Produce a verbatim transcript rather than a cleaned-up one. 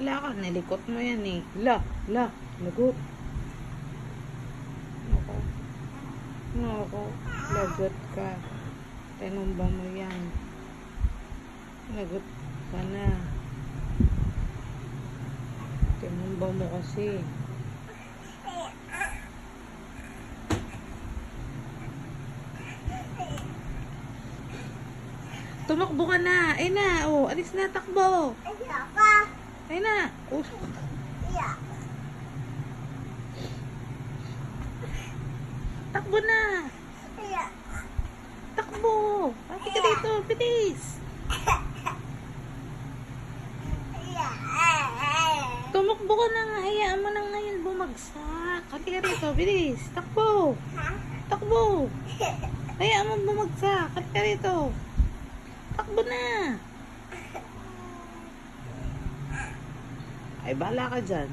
Bahala ka, nilikot mo yan eh. La, la, lagot. Nako. Nako, lagot ka. Tinumba mo yan. Lagot ka na. Tinumba mo kasi. Tumakbo ka na. Ay na. Oh, alis na. Takbo. Ay na. Oh. Takbo na. Takbo. Pati ka dito. Bilis. Tumakbo ka na nga. Hayaan mo na ngayon bumagsak. Pati ka dito. Bilis. Takbo. Takbo. Hayaan mo bumagsak. Pati ka dito. Takbo na. Ay, bahala ka dyan.